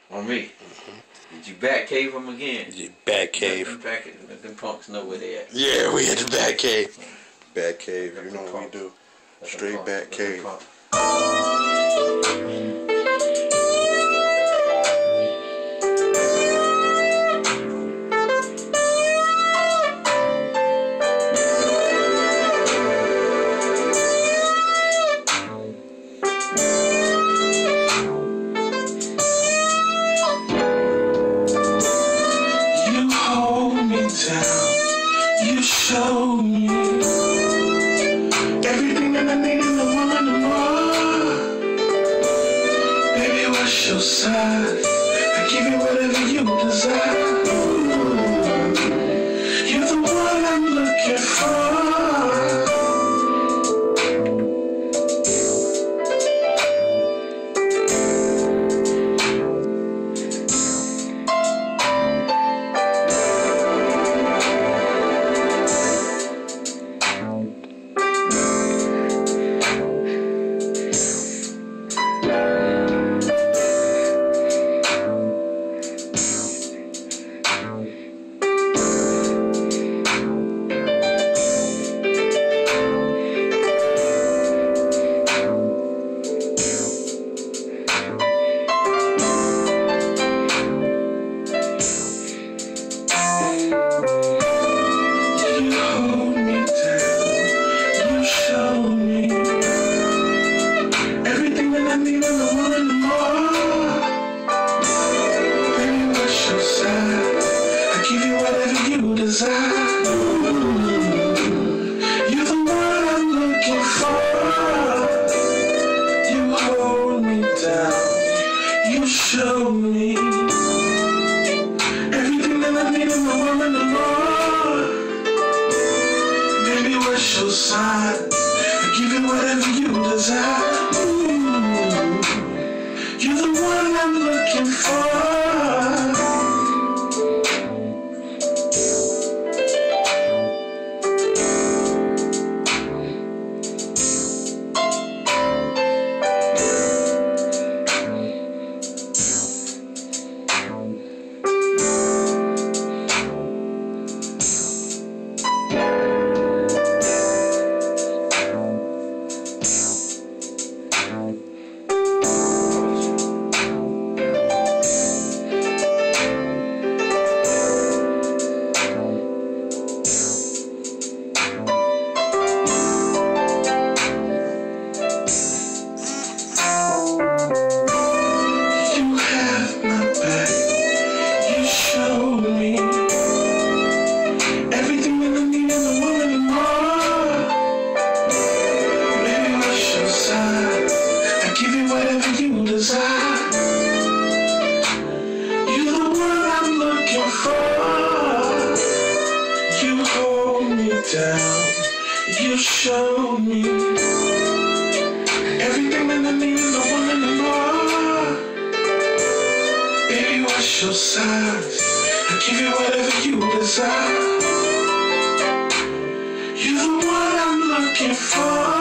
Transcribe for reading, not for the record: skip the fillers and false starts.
On me. Did you batcave them again? Yeah, batcave. Them punks know where they at. Yeah, we had the batcave. Batcave, you know what we do. Straight batcave. You showed me everything that I need in a woman and more. Baby, what's your size? I give you whatever you desire. You're the one I'm looking for. You're the one I'm looking for. You hold me down. You show me everything that I need in a woman and more. Baby, what's your sign? I give you whatever you desire. You're the one I'm looking for. You're the one I'm looking for. You hold me down. You show me everything that I need in a woman and more. Baby, what's your size? I give you whatever you desire. You're the one I'm looking for.